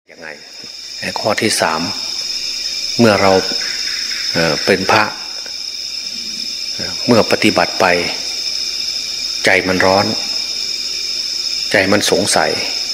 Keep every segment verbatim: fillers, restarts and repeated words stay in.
ยังไงข้อที่สามเมื่อเราเเป็นพระเมื่อปฏิบัติไปใจมันร้อนใจมันสงสัย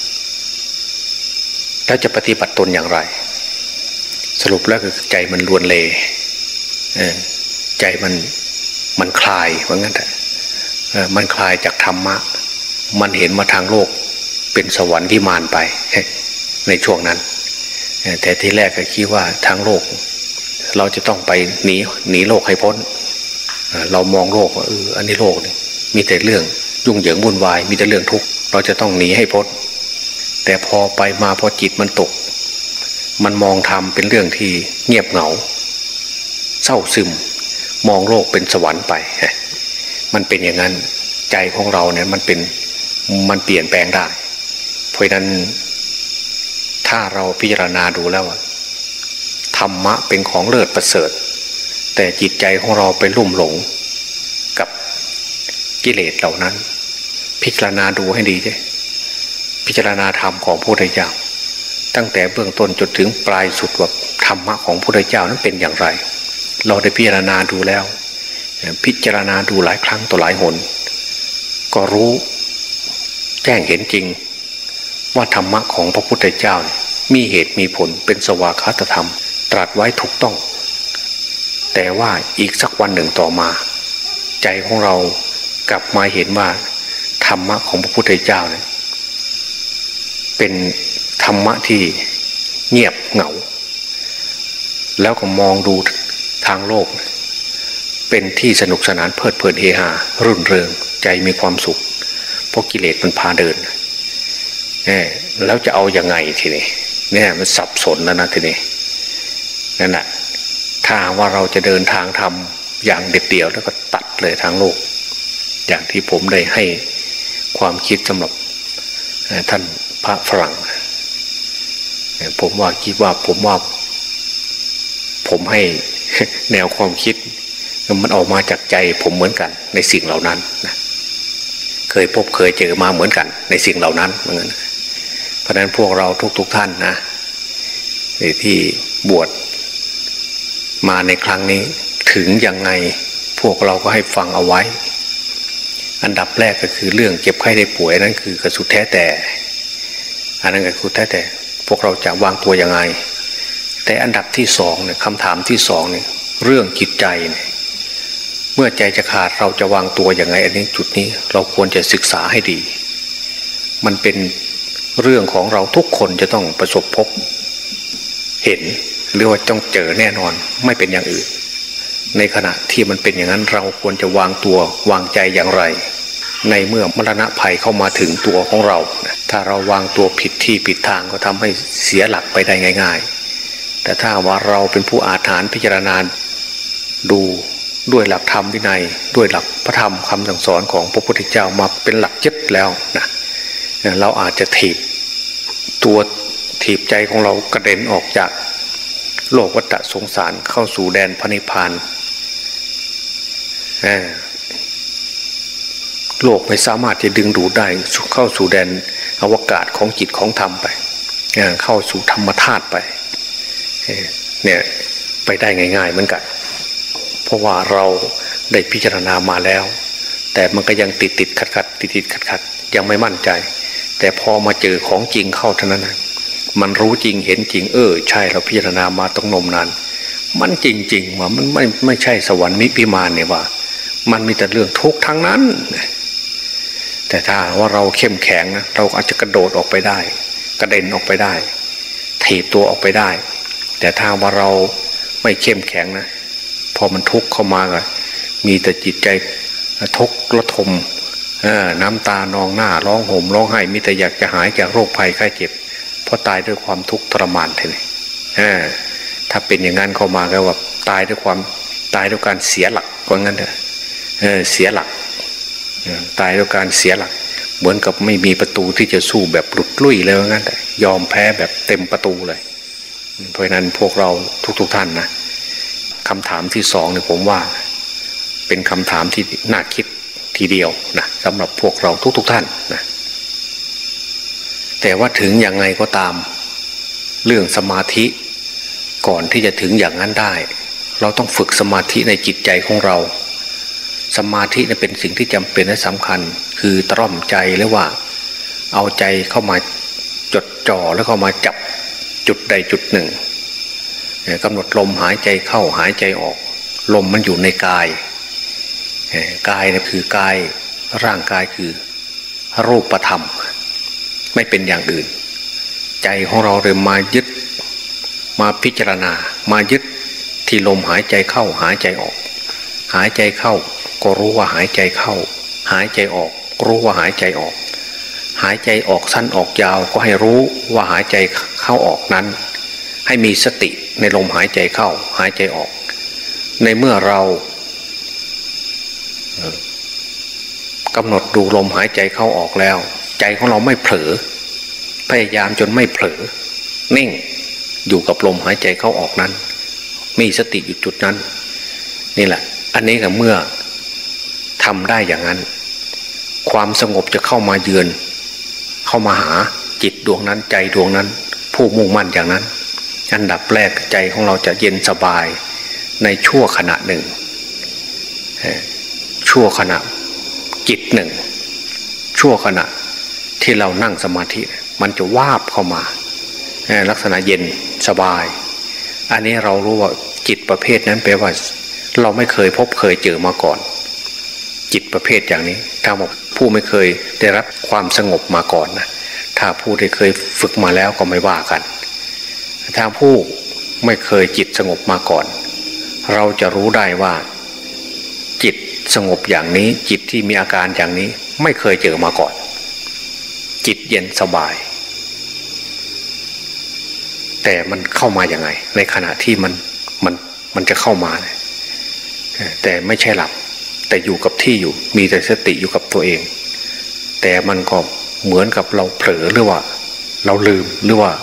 แล้วจะปฏิบัติตนอย่างไรสรุปแล้วคือใจมันลวนเลใจมันมันคลายว่างั้นแต่มันคลายจากธรรมะมันเห็นมาทางโลกเป็นสวรรค์วิมานไปในช่วงนั้นแต่ที่แรกก็คิดว่าทางโลกเราจะต้องไปหนีหนีโลกให้พ้นเรามองโลกว่าเอออันนี้โลกนี่มีแต่เรื่องยุ่งเหยิงวุ่นวายมีแต่เรื่องทุกข์เราจะต้องหนีให้พ้นแต่พอไปมาพอจิตมันตกมันมองธรรมเป็นเรื่องที่เงียบเหงาเศร้าซึมมองโลกเป็นสวรรค์ไปมันเป็นอย่างนั้นใจของเราเนี่ยมันเป็นมันเปลี่ยนแปลงได้เพราะนั้นถ้าเราพิจารณาดูแล้วธรรมะเป็นของเลิศประเสริฐแต่จิตใจของเราไปลุ่มหลงกับกิเลสเหล่านั้นพิจารณาดูให้ดีสิพิจารณาธรรมของพระพุทธเจ้าตั้งแต่เบื้องต้นจนถึงปลายสุดว่าธรรมะของพระพุทธเจ้านั้นเป็นอย่างไรเราได้พิจารณาดูแล้วพิจารณาดูหลายครั้งต่อหลายหนก็รู้แจ้งเห็นจริงว่าธรรมะของพระพุทธเจ้ามีเหตุมีผลเป็นสวากขาตธรรมตรัสไว้ถูกต้องแต่ว่าอีกสักวันหนึ่งต่อมาใจของเรากลับมาเห็นว่าธรรมะของพระพุทธเจ้าเนี่ยเป็นธรรมะที่เงียบเหงาแล้วก็มองดูทางโลกเป็นที่สนุกสนานเพลิดเพลินเฮฮารื่นเริงใจมีความสุขเพราะกิเลสมันพาเดินเนี่ยแล้วจะเอายังไงทีนี้เนี่ยมันสับสนแล้วนะทีนี้นั่นแหละถ้าว่าเราจะเดินทางทำอย่างเด็ดเดี่ยวแล้วก็ตัดเลยทางโลกอย่างที่ผมได้ให้ความคิดสำหรับท่านพระฝรั่งผมว่าคิดว่าผมว่าผมให้แนวความคิดมันออกมาจากใจผมเหมือนกันในสิ่งเหล่านั้นนะเคยพบเคยเจอมาเหมือนกันในสิ่งเหล่านั้นเหมือนกันเพราะฉะนั้นพวกเราทุกๆท่านนะที่บวชมาในครั้งนี้ถึงยังไงพวกเราก็ให้ฟังเอาไว้อันดับแรกก็คือเรื่องเจ็บไข้ได้ป่วยนั้นคือกระสุดแท้แต่อันนั้นก็คือแท้แต่พวกเราจะวางตัวยังไงแต่อันดับที่สองเนี่ยคำถามที่สองเนี่ยเรื่องจิตใจเนี่ยเมื่อใจจะขาดเราจะวางตัวยังไงอันนี้จุดนี้เราควรจะศึกษาให้ดีมันเป็นเรื่องของเราทุกคนจะต้องประสบพบเห็นหรือว่าต้องเจอแน่นอนไม่เป็นอย่างอื่นในขณะที่มันเป็นอย่างนั้นเราควรจะวางตัววางใจอย่างไรในเมื่อมรณะภัยเข้ามาถึงตัวของเราถ้าเราวางตัวผิดที่ผิดทางก็ทำให้เสียหลักไปได้ง่ายๆแต่ถ้าว่าเราเป็นผู้อาถรรพ์พิจารณาดูด้วยหลักธรรมวินัยด้วยหลักพระธรรมคำสั่งสอนของพระพุทธเจ้ามาเป็นหลักยึดแล้วนะเราอาจจะถีบตัวถีบใจของเรากระเด็นออกจากโลกวัฏสงสารเข้าสู่แดนพระนิพพานโลกไม่สามารถจะดึงดูดได้เข้าสู่แดนอวกาศของจิตของธรรมไปเข้าสู่ธรรมธาตุไปเนี่ยไปได้ง่ายๆเหมือนกันเพราะว่าเราได้พิจารณามาแล้วแต่มันก็ยังติดติดขัดขัดติดติดขัดขัดยังไม่มั่นใจแต่พอมาเจอของจริงเข้าเท่านั้นมันรู้จริงเห็นจริงเออใช่เราพิจารณามาต้องนมนานมันจริงๆว่ามันไม่ไม่ใช่สวรรค์มิพิมานเนี่ยว่ามันมีแต่เรื่องทุกข์ทั้งนั้นแต่ถ้าว่าเราเข้มแข็งนะเราอาจจะกระโดดออกไปได้กระเด็นออกไปได้ถีบตัวออกไปได้แต่ถ้าว่าเราไม่เข้มแข็งนะพอมันทุกข์เข้ามาก็มีแต่จิตใจทุกข์ระทมน้ำตานองหน้าร้องห่มร้องไห้มีแต่อยากจะหายจากโรคภัยไข้เจ็บเพราะตายด้วยความทุกข์ทรมานทีนี้ถ้าเป็นอย่างนั้นเข้ามาก็ว่าตายด้วยความตายด้วยการเสียหลักก็งั้นเถอะเสียหลักตายด้วยการเสียหลักเหมือนกับไม่มีประตูที่จะสู้แบบหลุดลุ่ยเลยว่างั้นแต่ยอมแพ้แบบเต็มประตูเลยเพราะนั้นพวกเราทุกๆท่านนะคำถามที่สองเนี่ยผมว่าเป็นคำถามที่น่าคิดทีเดียวนะสำหรับพวกเราทุกๆท่านนะแต่ว่าถึงยังไงก็ตามเรื่องสมาธิก่อนที่จะถึงอย่างนั้นได้เราต้องฝึกสมาธิในจิตใจของเราสมาธิเป็นสิ่งที่จำเป็นและสำคัญคือตร่อมใจหรือว่าเอาใจเข้ามาจดจ่อแล้วเข้ามาจับจุดใดจุดหนึ่งกำหนดลมหายใจเข้าหายใจออกลมมันอยู่ในกายกายนะคือกายร่างกายคือรูปธรรมไม่เป็นอย่างอื่นใจของเราเลยมายึดมาพิจารณามายึดที่ลมหายใจเข้าหายใจออกหายใจเข้าก็รู้ว่าหายใจเข้าหายใจออกรู้ว่าหายใจออกหายใจออกสั้นออกยาวก็ให้รู้ว่าหายใจเข้าออกนั้นให้มีสติในลมหายใจเข้าหายใจออกในเมื่อเรากำหนดดูลมหายใจเข้าออกแล้วใจของเราไม่เผลอพยายามจนไม่เผลอนิ่งอยู่กับลมหายใจเข้าออกนั้นมีสติอยู่จุดนั้นนี่แหละอันนี้ก็เมื่อทำได้อย่างนั้นความสงบจะเข้ามาเยือนเข้ามาหาจิตดวงนั้นใจดวงนั้นผู้มุ่งมั่นอย่างนั้นอันดับแรกใจของเราจะเย็นสบายในชั่วขณะหนึ่งชั่วขณะจิตหนึ่งชั่วขณะที่เรานั่งสมาธิมันจะวาบเข้ามาลักษณะเย็นสบายอันนี้เรารู้ว่าจิตประเภทนั้นแปลว่าเราไม่เคยพบเคยเจอมาก่อนจิตประเภทอย่างนี้ถ้าบอกผู้ไม่เคยได้รับความสงบมาก่อนนะถ้าผู้ได้เคยฝึกมาแล้วก็ไม่ว่ากันถ้าผู้ไม่เคยจิตสงบมาก่อนเราจะรู้ได้ว่าจิตสงบอย่างนี้จิตที่มีอาการอย่างนี้ไม่เคยเจอมาก่อนจิตเย็นสบายแต่มันเข้ามาอย่างไงในขณะที่มันมันมันจะเข้ามาแต่ไม่ใช่หลับแต่อยู่กับที่อยู่มีแต่สติอยู่กับตัวเองแต่มันก็เหมือนกับเราเผลอหรือว่าเราลืมหรือว่า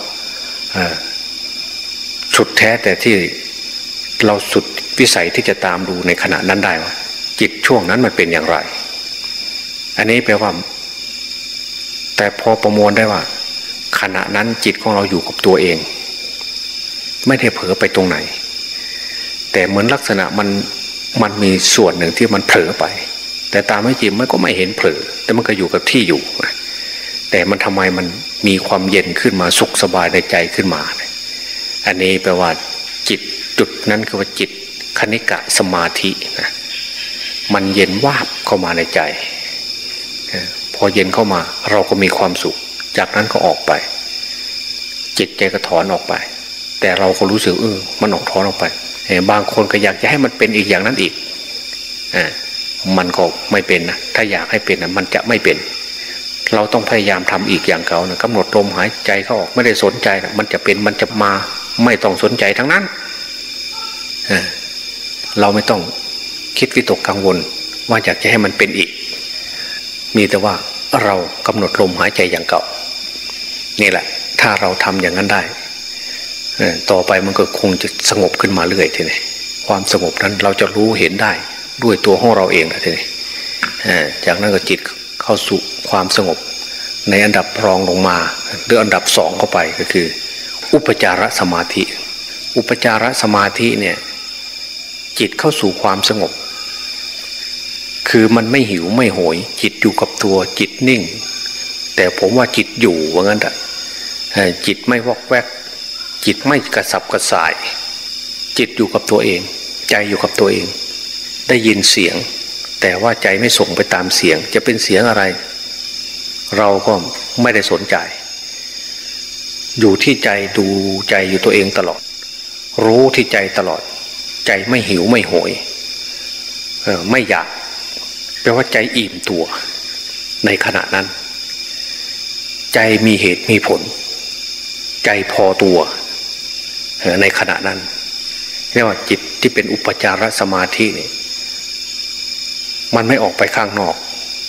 สุดแท้แต่ที่เราสุดวิสัยที่จะตามดูในขณะนั้นได้ว่าจิตช่วงนั้นมันเป็นอย่างไรอันนี้แปลว่าแต่พอประมวลได้ว่าขณะนั้นจิตของเราอยู่กับตัวเองไม่ได้เผลอไปตรงไหนแต่เหมือนลักษณะมันมันมีส่วนหนึ่งที่มันเผลอไปแต่ตามไม่จริงมันก็ไม่เห็นเผลอแต่มันก็อยู่กับที่อยู่แต่มันทำไมมันมีความเย็นขึ้นมาสุขสบายในใจขึ้นมาอันนี้แปลว่าจิตจุดนั้นคือว่าจิตคณิกะสมาธินะมันเย็นวาบเข้ามาในใจพอเย็นเข้ามาเราก็มีความสุขจากนั้นก็ออกไปจิตใจก็ถอนออกไปแต่เราก็รู้สึกเออมันออกถอนออกไปบางคนก็อยากจะให้มันเป็นอีกอย่างนั้นอีกอ่ามันก็ไม่เป็นนะถ้าอยากให้เป็นนะมันจะไม่เป็นเราต้องพยายามทำอีกอย่างเขานะกำหนดลมหายใจเข้าออกไม่ได้สนใจนะมันจะเป็นมันจะมาไม่ต้องสนใจทั้งนั้นอ่าเราไม่ต้องคิดวิตกกังวลว่าอยากจะให้มันเป็นอีกมีแต่ว่าเรากำหนดลมหายใจอย่างเก่านี่แหละถ้าเราทำอย่างนั้นได้ต่อไปมันก็คงจะสงบขึ้นมาเรื่อยทีนี้ความสงบนั้นเราจะรู้เห็นได้ด้วยตัวของเราเองนะทีนี้จากนั้นก็จิตเข้าสู่ความสงบในอันดับรองลงมาหรืออันดับสองเข้าไปก็คืออุปจารสมาธิอุปจารสมาธิเนี่ยจิตเข้าสู่ความสงบคือมันไม่หิวไม่โหยจิตอยู่กับตัวจิตนิ่งแต่ผมว่าจิตอยู่ว่างั้นอ่ะจิตไม่วอกแวกจิตไม่กระสับกระส่ายจิตอยู่กับตัวเองใจอยู่กับตัวเองได้ยินเสียงแต่ว่าใจไม่ส่งไปตามเสียงจะเป็นเสียงอะไรเราก็ไม่ได้สนใจอยู่ที่ใจดูใจอยู่ตัวเองตลอดรู้ที่ใจตลอดใจไม่หิวไม่โหยเออไม่อยากแปลว่าใจอิ่มตัวในขณะนั้นใจมีเหตุมีผลใจพอตัวในขณะนั้นเรียกว่าจิตที่เป็นอุปจารสมาธินี่มันไม่ออกไปข้างนอก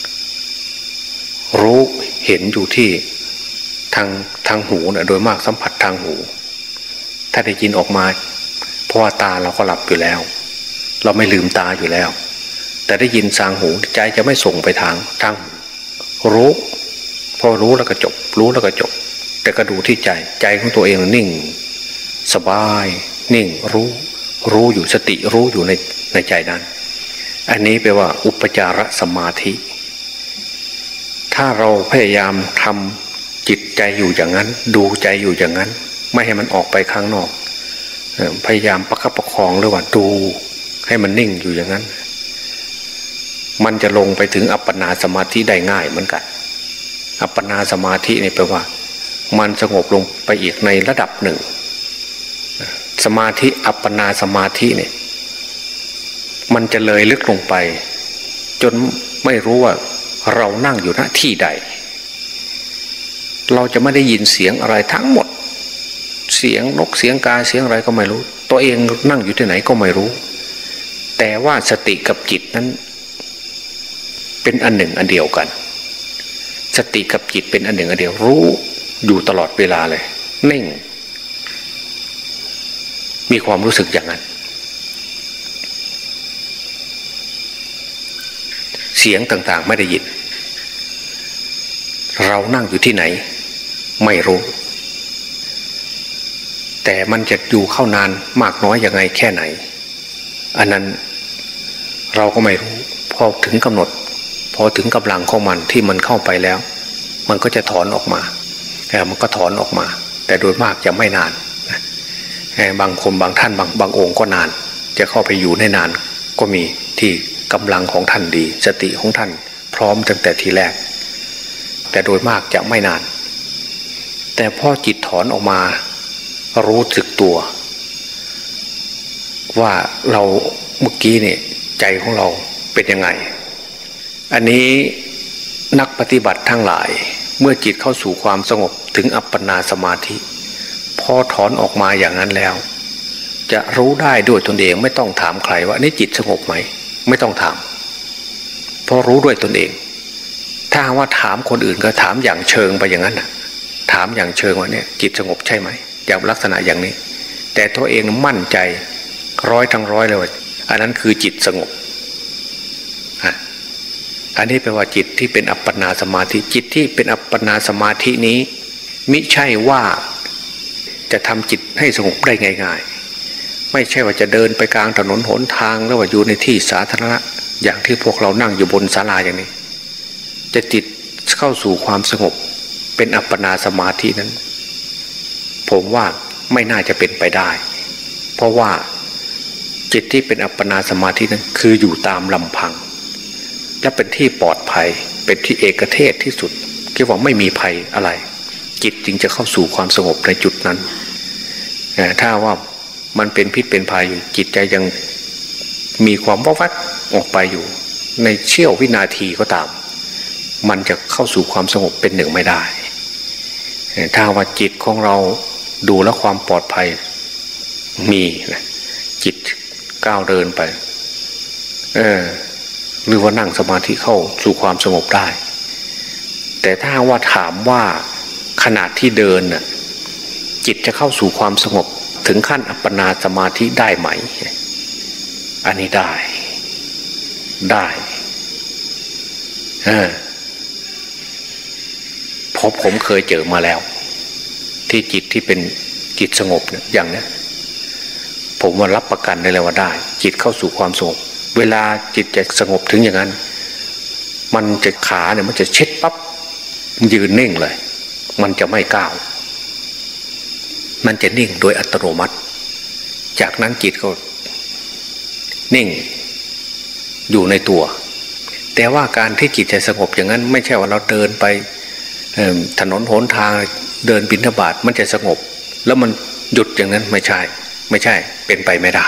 รู้เห็นอยู่ที่ทางทางหูนะโดยมากสัมผัสทางหูถ้าได้ยินออกมาเพราะว่าตาเราก็หลับอยู่แล้วเราไม่ลืมตาอยู่แล้วแต่ได้ยินทางหูใจจะไม่ส่งไปทางทางรู้พอรู้แล้วก็จบรู้แล้วก็จบแต่ก็ดูที่ใจใจของตัวเองนิ่งสบายนิ่งรู้รู้อยู่สติรู้อยู่ในในใจนั้นอันนี้แปลว่าอุปจารสมาธิถ้าเราพยายามทำจิตใจอยู่อย่างนั้นดูใจอยู่อย่างนั้นไม่ให้มันออกไปข้างนอกพยายามประคับประคองหรือว่าดูให้มันนิ่งอยู่อย่างนั้นมันจะลงไปถึงอัปปนาสมาธิได้ง่ายเหมือนกันอัปปนาสมาธินี่แปลว่ามันสงบลงไปอีกในระดับหนึ่งสมาธิอัปปนาสมาธิเนี่ยมันจะเลยลึกลงไปจนไม่รู้ว่าเรานั่งอยู่ณที่ใดเราจะไม่ได้ยินเสียงอะไรทั้งหมดเสียงนกเสียงกาเสียงอะไรก็ไม่รู้ตัวเองนั่งอยู่ที่ไหนก็ไม่รู้แต่ว่าสติกับจิตนั้นเป็นอันหนึ่งอันเดียวกันสติกับจิตเป็นอันหนึ่งอันเดียวรู้อยู่ตลอดเวลาเลยนิ่งมีความรู้สึกอย่างนั้นเสียงต่างๆไม่ได้ยินเรานั่งอยู่ที่ไหนไม่รู้แต่มันจะอยู่เข้านานมากน้อยยังไงแค่ไหนอันนั้นเราก็ไม่รู้พอถึงกำหนดพอถึงกำลังของมันที่มันเข้าไปแล้วมันก็จะถอนออกมาแต่มันก็ถอนออกมาแต่โดยมากจะไม่นานบางคนบางท่านบางบางองค์ก็นานจะเข้าไปอยู่ในนานก็มีที่กำลังของท่านดีสติของท่านพร้อมตั้งแต่ทีแรกแต่โดยมากจะไม่นานแต่พอจิตถอนออกมารู้สึกตัวว่าเราเมื่อกี้เนี่ยใจของเราเป็นยังไงอันนี้นักปฏิบัติทั้งหลายเมื่อจิตเข้าสู่ความสงบถึงอัปปนาสมาธิพอถอนออกมาอย่างนั้นแล้วจะรู้ได้ด้วยตนเองไม่ต้องถามใครว่านี่จิตสงบไหมไม่ต้องถามเพราะรู้ด้วยตนเองถ้าว่าถามคนอื่นก็ถามอย่างเชิงไปอย่างนั้นนะถามอย่างเชิงว่าเนี่ยจิตสงบใช่ไหมอย่างลักษณะอย่างนี้แต่ตัวเองมั่นใจร้อยทั้งร้อยเลยว่าอันนั้นคือจิตสงบอันนี้แปลว่าจิตที่เป็นอัปปนาสมาธิจิตที่เป็นอัปปนาสมาธินี้มิใช่ว่าจะทำจิตให้สงบได้ง่ายๆไม่ใช่ว่าจะเดินไปกลางถนนหนทางแล้วว่าอยู่ในที่สาธารณะอย่างที่พวกเรานั่งอยู่บนศาลาอย่างนี้จะจิตเข้าสู่ความสงบเป็นอัปปนาสมาธินั้นผมว่าไม่น่าจะเป็นไปได้เพราะว่าจิตที่เป็นอัปปนาสมาธินั้นคืออยู่ตามลำพังและเป็นที่ปลอดภัยเป็นที่เอกเทศที่สุดคิดว่าไม่มีภัยอะไรจิตจึงจะเข้าสู่ความสงบในจุดนั้นถ้าว่ามันเป็นพิษเป็นภัยอยู่จิตใจยังมีความวัดออกไปอยู่ในเชี่ยววินาทีก็ตามมันจะเข้าสู่ความสงบเป็นหนึ่งไม่ได้ถ้าว่าจิตของเราดูแล้วความปลอดภัยมีนะจิตก้าวเดินไปเออหรือว่านั่งสมาธิเข้าสู่ความสงบได้แต่ถ้าว่าถามว่าขณะที่เดินน่ะจิตจะเข้าสู่ความสงบถึงขั้นอัปปนาสมาธิได้ไหมอันนี้ได้ได้เออเพราะผมเคยเจอมาแล้วที่จิตที่เป็นจิตสงบเนี่ยอย่างนี้ผมว่ารับประกันได้เลยว่าได้จิตเข้าสู่ความสงบเวลาจิตจะสงบถึงอย่างนั้นมันจะขาเนี่ยมันจะเช็ดปั๊บยืนนิ่งเลยมันจะไม่ก้าวมันจะนิ่งโดยอัตโนมัติจากนั้นจิตก็นิ่งอยู่ในตัวแต่ว่าการที่จิตจะสงบอย่างนั้นไม่ใช่ว่าเราเดินไปถนนหนทางเดินบิณฑบาตมันจะสงบแล้วมันหยุดอย่างนั้นไม่ใช่ไม่ใช่เป็นไปไม่ได้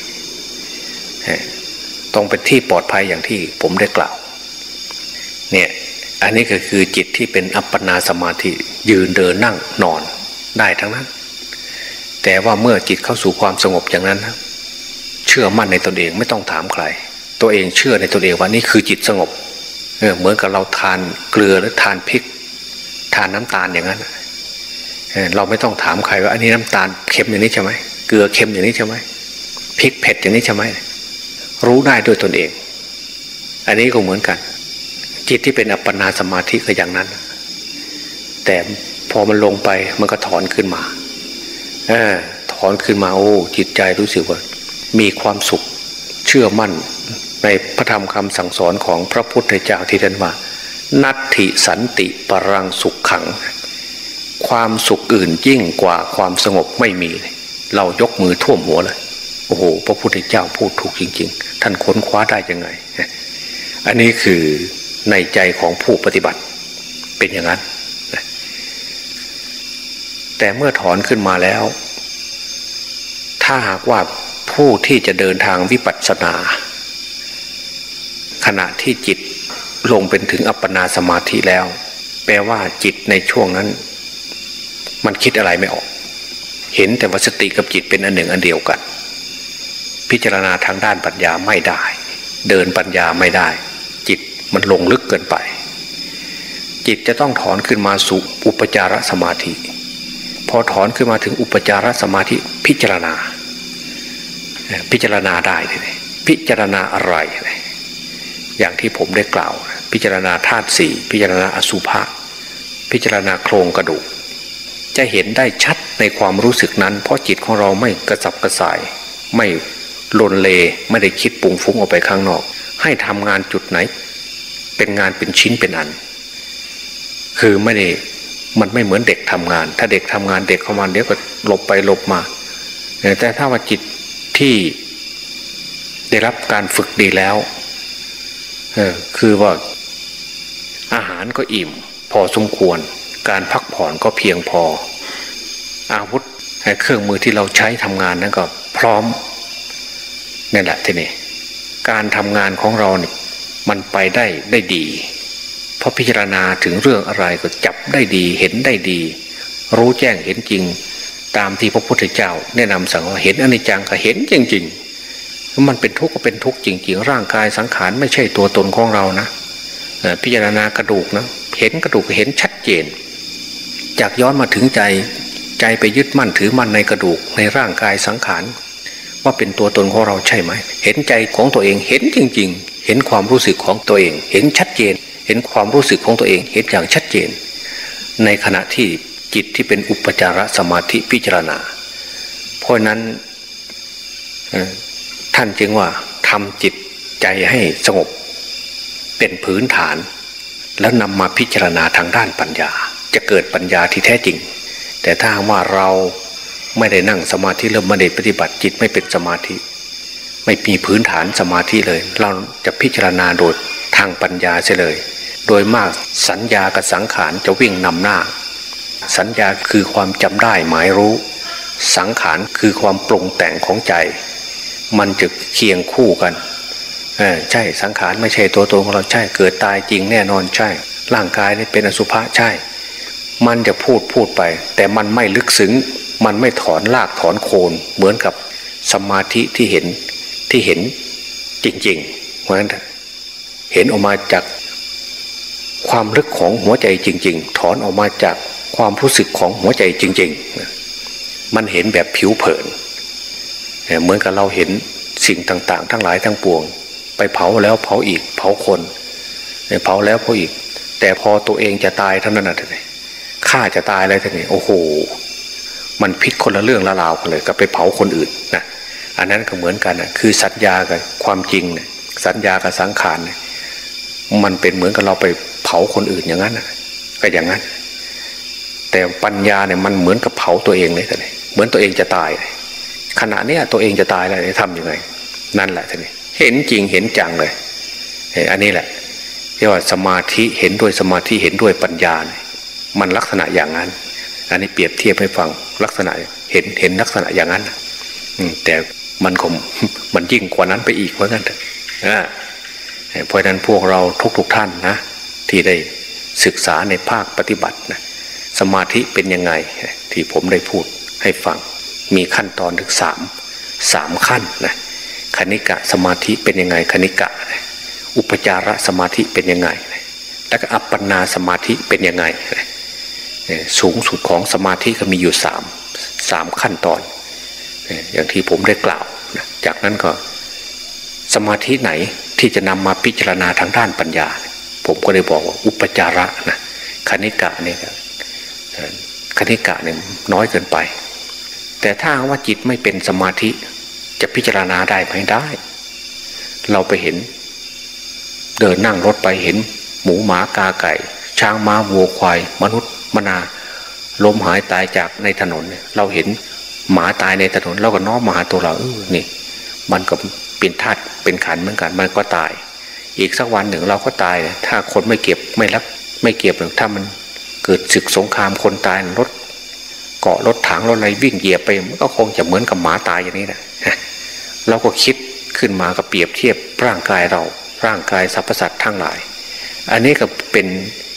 ต้องเป็นที่ปลอดภัยอย่างที่ผมได้กล่าวเนี่ยอันนี้ก็คือจิตที่เป็นอัปปนาสมาธิยืนเดินนั่งนอนได้ทั้งนั้นแต่ว่าเมื่อจิตเข้าสู่ความสงบอย่างนั้นเชื่อมั่นในตนเองไม่ต้องถามใครตัวเองเชื่อในตนเองว่านี่คือจิตสงบเออเหมือนกับเราทานเกลือหรือทานพริกทานน้ำตาลอย่างนั้นเออเราไม่ต้องถามใครว่าอันนี้น้ำตาลเค็มอย่างนี้ใช่ไหมเกลือเค็มอย่างนี้ใช่ไหมพริกเผ็ดอย่างนี้ใช่ไหมรู้ได้ด้วยตนเองอันนี้ก็เหมือนกันจิตที่เป็นอัปปนาสมาธิก็อย่างนั้นแต่ผอมันลงไปมันก็ถอนขึ้นมาเออถอนขึ้นมาโอ้จิตใจรู้สึกว่ามีความสุขเชื่อมั่นในพระธรรมคำสั่งสอนของพระพุทธเจ้าที่ท่านว่านัตถิสันติปรังสุขขังความสุขอื่นยิ่งกว่าความสงบไม่มีเรายกมือท่วมหัวเลยโอ้โหพระพุทธเจ้าพูดถูกจริงๆท่านค้นคว้าได้ยังไงอันนี้คือในใจของผู้ปฏิบัติเป็นอย่างนั้นแต่เมื่อถอนขึ้นมาแล้วถ้าหากว่าผู้ที่จะเดินทางวิปัสสนาขณะที่จิตลงเป็นถึงอัปปนาสมาธิแล้วแปลว่าจิตในช่วงนั้นมันคิดอะไรไม่ออกเห็นแต่ว่าสติกับจิตเป็นอันหนึ่งอันเดียวกันพิจารณาทางด้านปัญญาไม่ได้เดินปัญญาไม่ได้จิตมันลงลึกเกินไปจิตจะต้องถอนขึ้นมาสู่อุปจารสมาธิพอถอนขึ้นมาถึงอุปจารสมาธิพิจารณาพิจารณาได้เลยพิจารณาอะไรอย่างที่ผมได้กล่าวพิจารณาธาตุสี่พิจารณาอสุภะพิจารณาโครงกระดูกจะเห็นได้ชัดในความรู้สึกนั้นเพราะจิตของเราไม่กระสับกระส่ายไม่ลนเลไม่ได้คิดปุงฟุ้งออกไปข้างนอกให้ทำงานจุดไหนเป็นงานเป็นชิ้นเป็นอันคือไม่ได้มันไม่เหมือนเด็กทำงานถ้าเด็กทำงานเด็กเข้ามาเดี๋ยวก็หลบไปหลบมาแต่ถ้าว่าจิตที่ได้รับการฝึกดีแล้วเออคือว่าอาหารก็อิ่มพอสมควรการพักผ่อนก็เพียงพออาวุธเครื่องมือที่เราใช้ทำงานนั้นก็พร้อมนี่แหละทีนี้การทำงานของเราเนี่ยมันไปได้ได้ดีเพราะพิจารณาถึงเรื่องอะไรก็จับได้ดีเห็นได้ดีรู้แจ้งเห็นจริงตามที่พระพุทธเจ้าแนะนำสั่งว่าเห็นอนิจจังก็เห็นจริงๆมันเป็นทุกข์ก็เป็นทุกข์จริงๆร่างกายสังขารไม่ใช่ตัวตนของเรานะพิจารณากระดูกนะเห็นกระดูกเห็นชัดเจนจากย้อนมาถึงใจใจไปยึดมั่นถือมั่นในกระดูกในร่างกายสังขารว่าเป็นตัวตนของเราใช่ไหมเห็นใจของตัวเองเห็นจริงๆเห็นความรู้สึกของตัวเองเห็นชัดเจนเห็นความรู้สึกของตัวเองเห็นอย่างชัดเจนในขณะที่จิตที่เป็นอุปจารสมาธิพิจารณาเพราะนั้นท่านจึงว่าทำจิตใจให้สงบเป็นพื้นฐานแล้วนำมาพิจารณาทางด้านปัญญาจะเกิดปัญญาที่แท้จริงแต่ถ้าว่าเราไม่ได้นั่งสมาธิแล้วไม่ได้ปฏิบัติจิตไม่เป็นสมาธิไม่มีพื้นฐานสมาธิเลยเราจะพิจารณาโดยทางปัญญาเสียเลยโดยมากสัญญากับสังขารจะวิ่งนำหน้าสัญญาคือความจำได้หมายรู้สังขารคือความปรุงแต่งของใจมันจะเคียงคู่กันเออใช่สังขารไม่ใช่ตัวตนของเราใช่เกิดตายจริงแน่นอนใช่ร่างกายนี่เป็นอสุภะใช่มันจะพูดพูดไปแต่มันไม่ลึกซึ้งมันไม่ถอนรากถอนโคนเหมือนกับสมาธิที่เห็นที่เห็นจริงๆเพราะฉะนั้นเห็นออกมาจากความลึกของหัวใจจริงๆถอนออกมาจากความรู้สึกของหัวใจจริงๆมันเห็นแบบผิวเผินเหมือนกับเราเห็นสิ่งต่างๆทั้งหลายทั้งปวงไปเผาแล้วเผาอีกเผาคนเผาแล้วเผาอีกแต่พอตัวเองจะตายเท่านั้นนะข้าจะตายอะไรท่านนี่โอ้โหมันพิษคนละเรื่องละราวกันเลยกับไปเผาคนอื่นนะอันนั้นก็เหมือนกันนะคือสัญญากับความจริงนะสัญญากับสังขารนะมันเป็นเหมือนกับเราไปเผาคนอื่นอย่างนั้นนะก็อย่างนั้นแต่ปัญญาเนี่ยมันเหมือนกับเผาตัวเองเลยท่านนี่เหมือนตัวเองจะตายขณะนี้ตัวเองจะตายแล้วจะทำยังไงนั่นแหละท่านนี่เห็นจริงเห็นจังเลยอันนี้แหละเรียกว่าสมาธิเห็นด้วยสมาธิเห็นด้วยปัญญาเนี่ยมันลักษณะอย่างนั้นอันนี้เปรียบเทียบให้ฟังลักษณะเห็นเห็นลักษณะอย่างนั้นแต่มันคงมันยิ่งกว่านั้นไปอีกเหมือนกันอ่าเพราะฉะนั้นพวกเราทุกๆท่านนะที่ได้ศึกษาในภาคปฏิบัตินะสมาธิเป็นยังไงที่ผมได้พูดให้ฟังมีขั้นตอนถึงสามสามขั้นนะคณิกะสมาธิเป็นยังไงคณิกะอุปจารสมาธิเป็นยังไงแล้วก็อัปปนาสมาธิเป็นยังไงสูงสุดของสมาธิก็มีอยู่สามสามขั้นตอนอย่างที่ผมได้กล่าวจากนั้นก็สมาธิไหนที่จะนำมาพิจารณาทางด้านปัญญาผมก็ได้บอกว่าอุปจาระนะคณิกะเนี่ยคณิกะเนี่ยน้อยเกินไปแต่ถ้าว่าจิตไม่เป็นสมาธิจะพิจารณาได้ไหมได้เราไปเห็นเดินนั่งรถไปเห็นหมูหมากาไก่ช้างม้าวัวควายมนุษย์มนาล้มหายตายจากในถนนเราเห็นหมาตายในถนนเราก็น้อมมาหาตัวเราเออนี่มันก็เป็นธาตุเป็นขันธ์เหมือนกันมันก็ตายอีกสักวันหนึ่งเราก็ตายถ้าคนไม่เก็บไม่รักไม่เก็บหรือถ้ามันเกิดศึกสงครามคนตายรถเกาะรถถังรถอะไรวิ่งเหยียบไปมันก็คงจะเหมือนกับหมาตายอย่างนี้นะเราก็คิดขึ้นมากับเปรียบเทียบร่างกายเราร่างกายสรรพสัตว์ทั้งหลายอันนี้ก็เป็น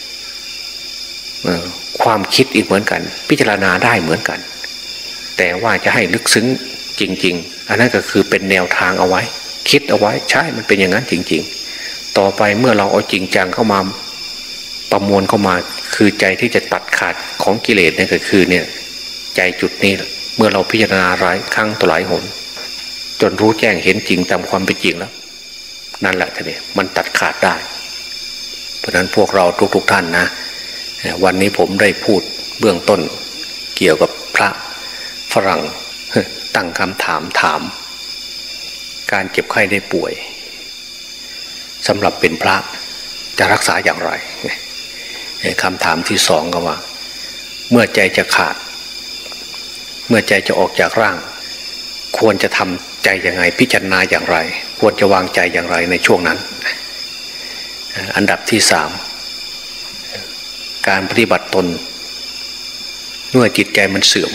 ความคิดอีกเหมือนกันพิจารณาได้เหมือนกันแต่ว่าจะให้ลึกซึ้งจริงๆอันนั้นก็คือเป็นแนวทางเอาไว้คิดเอาไว้ใช่มันเป็นอย่างนั้นจริงๆต่อไปเมื่อเราเอาจริงจังเข้ามาประมวลเข้ามาคือใจที่จะตัดขาดของกิเลสนี่ก็คือเนี่ยใจจุดนี้เมื่อเราพิจารณาหลายครั้งต่อหลายหนจนรู้แจ้งเห็นจริงตามความเป็นจริงแล้วนั่นแหละทีนี้มันตัดขาดได้เพราะนั้นพวกเราทุกๆท่านนะวันนี้ผมได้พูดเบื้องต้นเกี่ยวกับพระฝรั่งตั้งคำถามถามการเจ็บไข้ได้ป่วยสำหรับเป็นพระจะรักษาอย่างไรคำถามที่สองก็ว่าเมื่อใจจะขาดเมื่อใจจะออกจากร่างควรจะทำใจอย่างไรพิจารณาอย่างไรควรจะวางใจอย่างไรในช่วงนั้นอันดับที่สามการปฏิบัติตนเมื่อจิตใจมันเสื่อม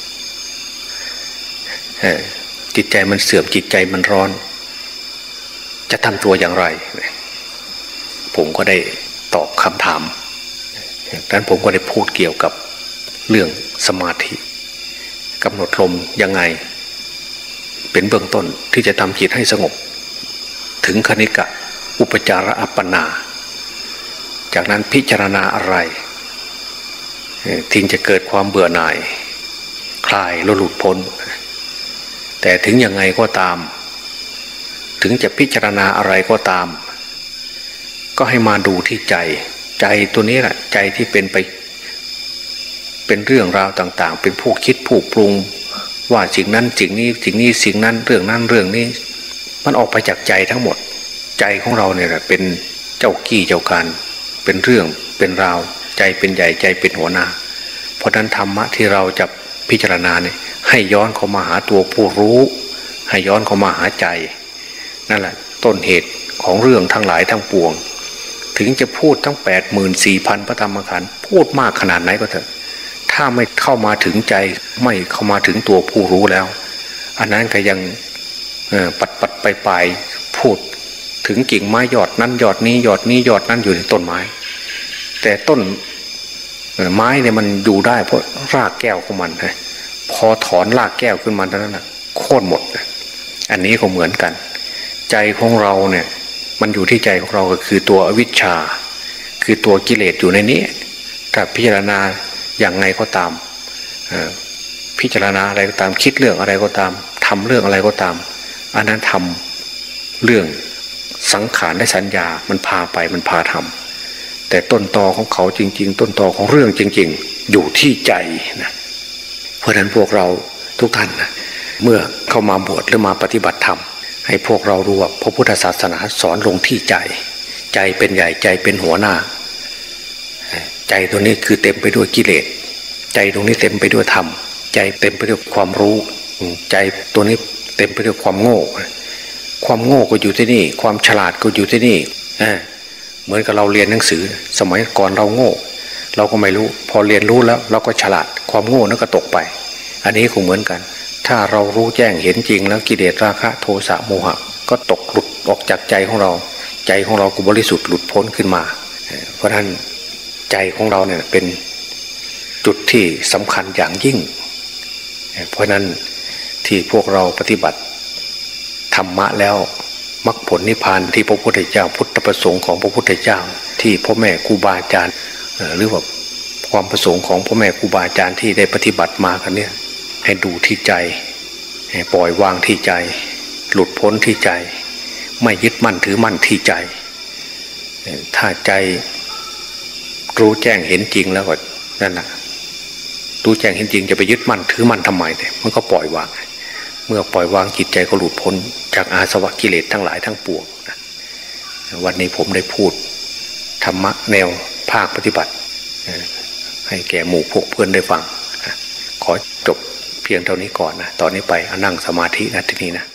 จิตใจมันเสื่อมจิตใจมันร้อนจะทำตัวอย่างไรผมก็ได้ตอบคำถามดังนั้นผมก็ได้พูดเกี่ยวกับเรื่องสมาธิกำหนดลมยังไงเป็นเบื้องต้นที่จะทำจิตให้สงบถึงคณิกะอุปจาระอัปปนาจากนั้นพิจารณาอะไรถึงจะเกิดความเบื่อหน่ายคลายหลุดพ้นแต่ถึงยังไงก็ตามถึงจะพิจารณาอะไรก็ตามก็ให้มาดูที่ใจใจตัวนี้แหละใจที่เป็นไปเป็นเรื่องราวต่างๆเป็นผู้คิดผู้ปรุงว่าสิ่งนั้นสิ่งนี้สิ่งนี้สิ่งนั้นเรื่องนั้นเรื่องนี้มันออกไปจากใจทั้งหมดใจของเราเนี่ยแหละเป็นเจ้ากี้เจ้าการเป็นเรื่องเป็นราวใจเป็นใหญ่ใจเป็นหัวหน้าเพราะนั้นธรรมะที่เราจะพิจารณาเนี่ยให้ย้อนเข้ามาหาตัวผู้รู้ให้ย้อนเข้ามาหาใจนั่นแหละต้นเหตุของเรื่องทั้งหลายทั้งปวงถึงจะพูดทั้งแปดหมื่นสี่พันพระธรรมขันธ์พูดมากขนาดไหนก็เถอะถ้าไม่เข้ามาถึงใจไม่เข้ามาถึงตัวผู้รู้แล้วอันนั้นก็ยังปัดปัดไปไปพูดถึงกิ่งไม้ยอดนั้นยอดนี้ยอดนี้ยอดนั้นอยู่ในต้นไม้แต่ต้นไม้เนี่ยมันอยู่ได้เพราะรากแก้วของมันพอถอนรากแก้วขึ้นมาเท่านั้นนะโค่นหมดอันนี้ก็เหมือนกันใจของเราเนี่ยมันอยู่ที่ใจของเราก็คือตัวอวิชชาคือตัวกิเลสอยู่ในนี้ถ้าพิจารณาอย่างไงก็ตามพิจารณาอะไรก็ตามคิดเรื่องอะไรก็ตามทำเรื่องอะไรก็ตามอันนั้นทำเรื่องสังขารและสัญญามันพาไปมันพาทำแต่ต้นตอของเขาจริงๆต้นตอของเรื่องจริงๆอยู่ที่ใจนะเพราะฉะนั้นพวกเราทุกท่านนะเมื่อเข้ามาบวชหรือมาปฏิบัติธรรมให้พวกเรารู้ว่าพระพุทธศาสนาสอนลงที่ใจใจเป็นใหญ่ใจเป็นหัวหน้าใจตัวนี้คือเต็มไปด้วยกิเลสใจตรงนี้เต็มไปด้วยธรรมใจเต็มไปด้วยความรู้ใจตัวนี้เต็มไปด้วยความโง่ความโง่ก็อยู่ที่นี่ความฉลาดก็อยู่ที่นี่เหมือนกับเราเรียนหนังสือสมัยก่อนเราโง่เราก็ไม่รู้พอเรียนรู้แล้วเราก็ฉลาดความโง่นั้นก็ตกไปอันนี้คงเหมือนกันถ้าเรารู้แจ้งเห็นจริงแล้วกิเลสราคะโทสะโมหะก็ตกหลุดออกจากใจของเราใจของเราก็บริสุทธิ์หลุดพ้นขึ้นมาเพราะฉะนั้นใจของเราเนี่ยเป็นจุดที่สำคัญอย่างยิ่งเพราะนั้นที่พวกเราปฏิบัติธรรมะแล้วมรรคผลนิพพานที่พระพุทธเจ้าพุทธประสงค์ของพระพุทธเจ้าที่พ่อแม่ครูบาอาจารย์หรือว่าความประสงค์ของพ่อแม่ครูบาอาจารย์ที่ได้ปฏิบัติมากันเนี่ยให้ดูที่ใจให้ปล่อยวางที่ใจหลุดพ้นที่ใจไม่ยึดมั่นถือมั่นที่ใจถ้าใจรู้แจ้งเห็นจริงแล้วก็นั่นแหละรู้แจ้งเห็นจริงจะไปยึดมั่นถือมั่นทำไมเนี่ยมันก็ปล่อยวางเมื่อปล่อยวางจิตใจก็หลุดพ้นจากอาสวะกิเลสทั้งหลายทั้งปวงนะวันนี้ผมได้พูดธรรมะแนวภาคปฏิบัติให้แก่หมู่พวกเพื่อนได้ฟังขอจบเพียงเท่านี้ก่อนนะตอนนี้ไปนั่งสมาธินะที่นี่นะ